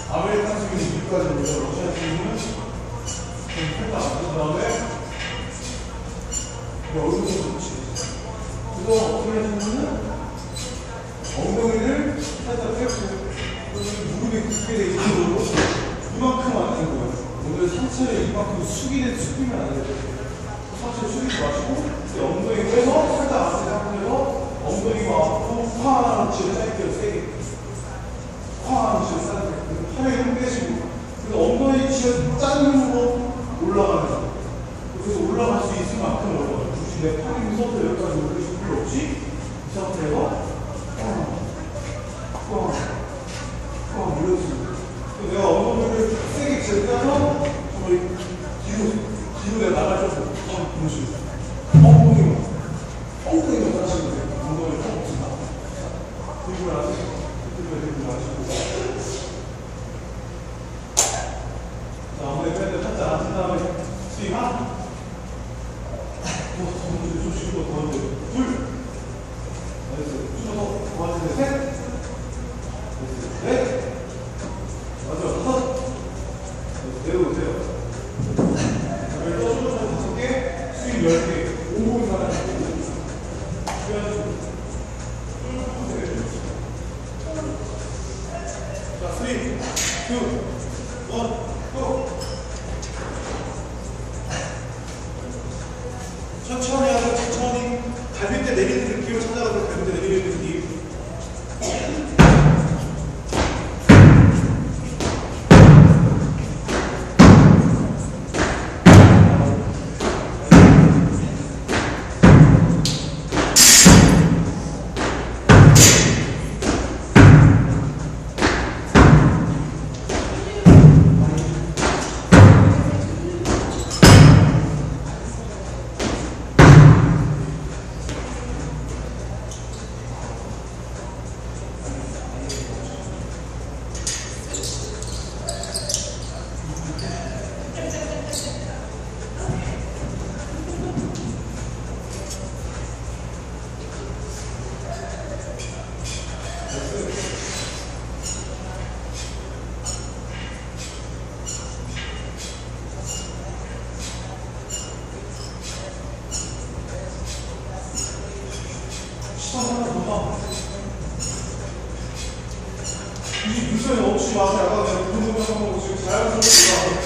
아메리칸 스윙은 여기까지 오고요. 러시아 스윙은 좀 살짝 그 다음에 얼굴도 좋지. 그래서 어떻게 하냐면은 엉덩이를 살짝 펴고 무릎이 굽게 되게 되고 이만큼 안 되는 거예요. 오늘 상체를 이만큼 숙이면 안 돼요. 상체를 숙이지 마시고 엉덩이 빼서 살짝 앞에 상태에서 엉덩이가 앞으로 쾅 치고 짧게요. 세게 쾅 치고 짧게 팔에 힘 빼시고 그래서 엉덩이 치가 짧은 거 올라가는 거예요. 그래서 올라갈 수 있을 만큼 올라가요. 굳이 내 팔 힘서부터 여기까지 올리실 필요 없이 이 상태에서 꽝 올려주고 내가 엉덩이를 세게 제껴서 정말 뒤로 내가 나갈 때 보시고 엉덩이만 따라하시면 돼요. 엉덩이를 쭉 없습니다. 들고 나서 들고 마시고 자, 엉덩이 뺄때 살짝 앉은 다음에 스윙 하나 좀 쉬고 더 얹어요. 둘 쭉 도와주세요. 셋 넷 맞아 다섯 내려오세요. 그리고 떠주면서 5개 스윙 10개 온몸이 가라앉고 자 3, 2, 1, 고! 천천히 하고 천천히 갈비뼈 내리는 느낌을 찾아가서 갈비뼈 내리는 느낌. 이 미션에 넣지 마세요. 아까 내가 부분부분 한번 지금 자연스럽게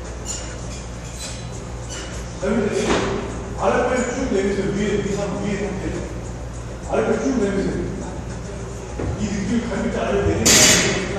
올라가요. 아랫배를 쭉 내미세요. 위에 상태. 아랫배를 쭉 내미세요. 이 느낌을 갈비뼈 아래로 내리는 게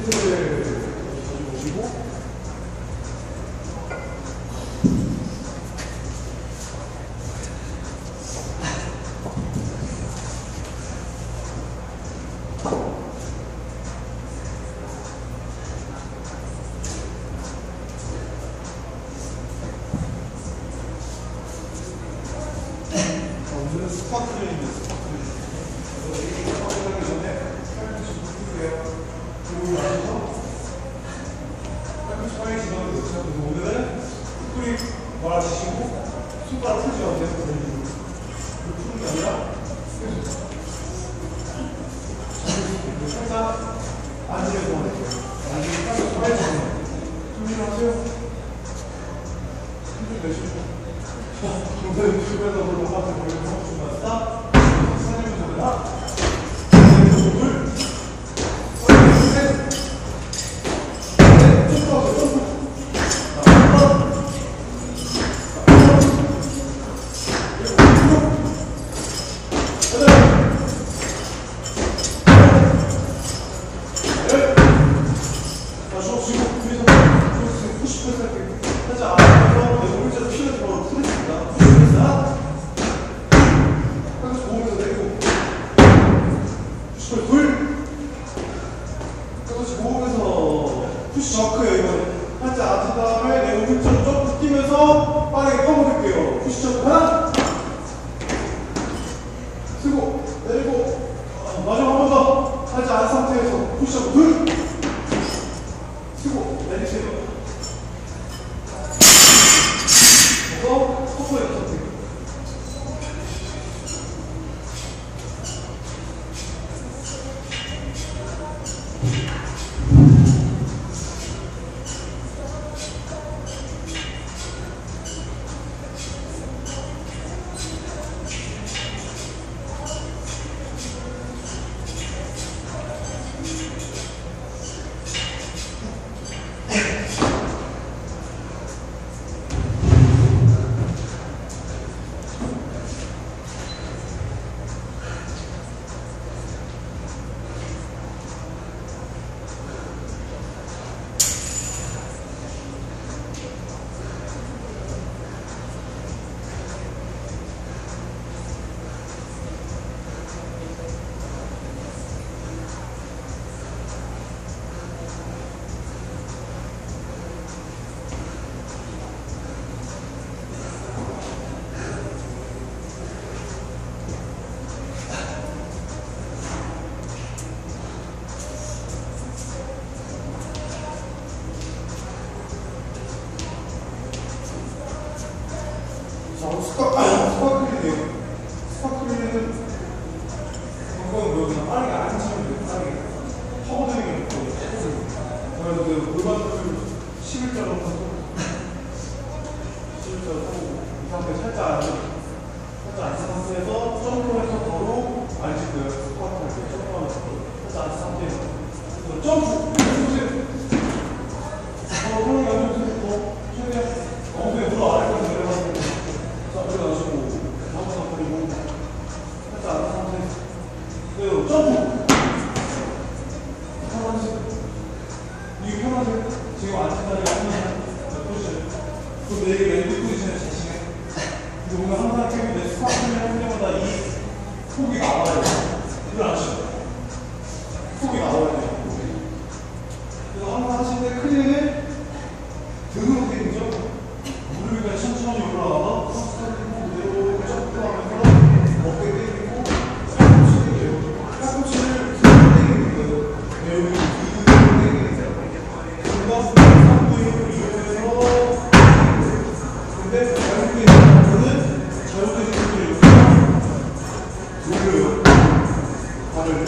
텐트를 가지고 오시고 오늘은 스쿼트 트레이닝입니다. 스쿼트 트레이닝. 스쿼트 하기 전에 팔꿈치 굽히고요. 그리고 나서 팔꿈치 팔에 집어넣어요. 오늘은 툭툭이 말아주시고 손가락 풀지 않으세요. 푸는 게 아니라 살짝 앉으면서 할게요. 앉으면 팔꿈치 팔에 집어넣어요. 준비하세요. 힘좀 내쉬고 오늘 주변에서 로마트 보이는 성수가 싹 사진을 하나 둘 셋 점프하세요. 점프 푸시 저크예요. 이거는 살짝 앉은 다음에 내 오른쪽으로 점프 뛰면서 빠르게 퍼먹을게요. 푸시 저크 하나 쓰고 내리고 마지막 한 번 더 살짝 앉은 상태에서 푸시 저크 둘 쓰고 내리세요. 그래서 속도에 터뜨리고 스쿼트인데요. 스쿼트는 방법은 뭐였나? 빠르게 안 치면 돼요. 빠르게 퍼버드링을 했거든요. 그래서 그 골반을 11자로 하고 11자로 하고 이 상태 살짝 앉은 상태에서 점프해서 바로 앉을 거예요. 스쿼트 할 때 점프하면서 살짝 앉은 상태에서 점프! 해보세요. 편하게 앉아보세요. 최대한 엉덩이 물어 아래까지 내려가는 올라가시고 한번 버리고 살짝 앉은 상태에서 그리고 점프! 편하세요. 이게 편하세요? 지금 앉은 자리가 편하세요? 포지션 그럼 내게 왼쪽 포지션에 자신해 근데 뭔가 항상 깨고 내 스쿼트를 할 때마다 이 속이 나와야 돼요. 일어나시죠. 속이 나와야 돼요. 그래서 항상 하실 때 크리는 등으로 되죠. 무릎이 천천히 올라가서 내려오고 점프하면서 어깨 때리고 팔꿈치 때려요. 팔꿈치를 등으로 때리는 거예요. 여기 등으로 때리는 거예요. 그래서 상부인을 이용해서 근데 잘못되어 있는 거는 잘못된 분들이 돌려요. 발을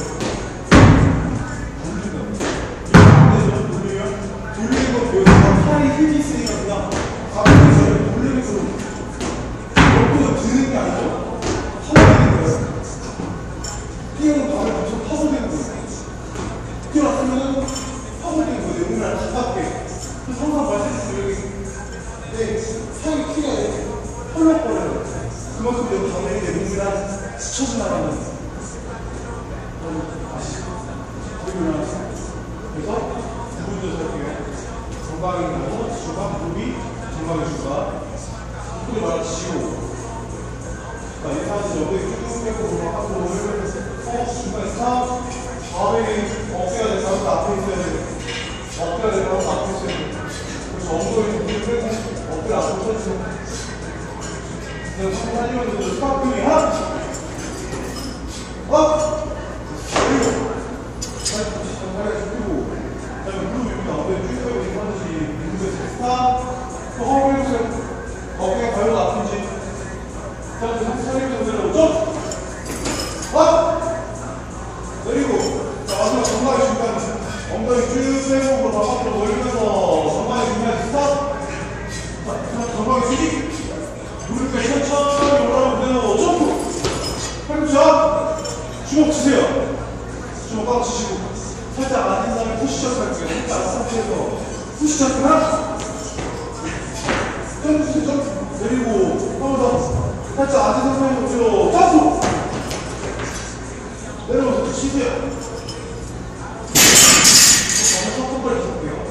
돌리는 거 보여서 팔이 힘이 있으니까 그냥 가끔씩 돌리는 거로 옆으로 드는 게 아니죠. 파고드는 거예요. 뛰어는 발을 엄청 파고드는 거예요. 뛰어왔으면 파고드는 거예요. 몸을 가깝게. 그래서 항상 말씀드린 내 상의 키가 이렇게 헐렁거려요. 그만큼 내 당연히 내 몸이랑 스쳐 지나가는 아시죠? 그리고 나서 그래서 정강이 나서 중간, 무릎이 정강의 중간. 이끌이 말아치고. 자, 이 상태에서 여기 쭉 빼고 보면 앞으로 중간에 스탑. 다음에 어깨가 될 가운데 앞에 있어야 돼. 어깨가 될 가운데 앞에 있어야 돼. 그래서 엉덩이를 무릎 빼고 어깨를 앞으로 펴주세요. 그냥 살리면서 스탑 끈이 한! 업! 그리고 다리가 쭉 그다음에 무릎 여기 엉덩이 쭉 빼고 이렇게 하듯이 무릎에서 스탑! 또 허물 해보세요. 어깨가 과연 아픈지. 그다음에 살리면서 내려오죠? 업! 내리고 자, 마지막 정강이 중간 엉덩이 쭉 빼고 바깥으로 돌리면서 정강이 중간 스탑! 정강이 수직! 무릎까지 천천히 올라오고 내려오고 점프! 팔꿈치야! 주먹 치세요. 주먹 꽉 치시고 살짝 앉은 다음에 푸시업 할게요. 살짝 앉은 상태에서 푸시업 하나 점프 점프 내리고 한 번 더 살짝 앉은 상태에서 뒤로 점프 내려오세요. 치세요. 한번 턱걸이 볼게요.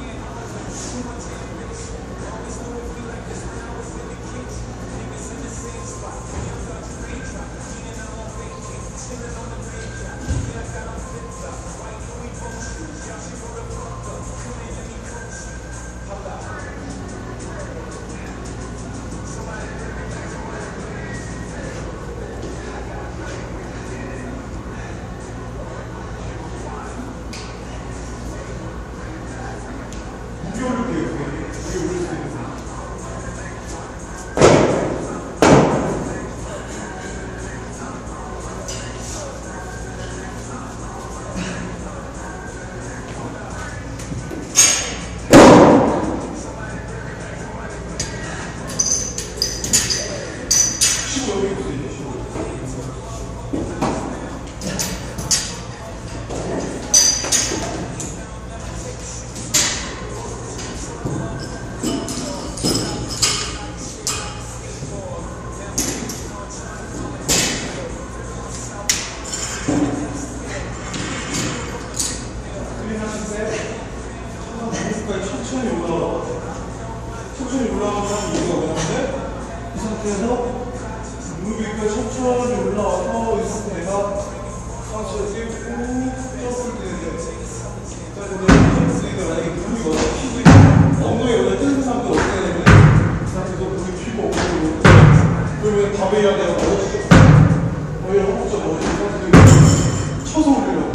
천천히 올라가는 이유가 뭐냐면 이 상태에서 무릎 위까지 천천히 올라와서 이 상태가 상체를 띄우고 점프를 뛰는데 자, 근데 점프를 뛰는데 만약에 무릎이 먼저 피지 엉덩이 먼저 뜨는 사람도 어떻게 되냐면 이 상태에서 무릎이 피고 엉덩이 그러면 다베이야 내가 멀어지죠. 이런 허벅지가 멀어지는 상태에서 쳐서 올리려고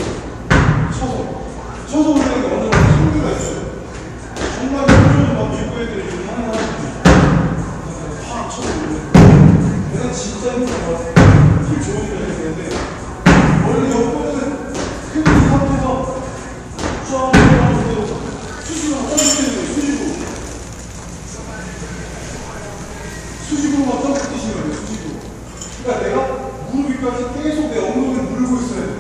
쳐서 올리는 게 어느 정도 승리가 있어요. 정말 막 밀고 애들이 좀 하는 사람들이 팍 쳐서 올리는 거예요. 내가 진짜 힘든 것 같아. 힘 좋으니까 해야 되는데 원래 옆에는 큰 상태에서 쫙 올라가면서 수직으로 점프 뛰는 거예요. 수직으로만 점프 뛰시는 거예요. 수직으로. 그러니까 내가 무릎 위까지 계속 내 엉덩이를 물고 있어야 돼.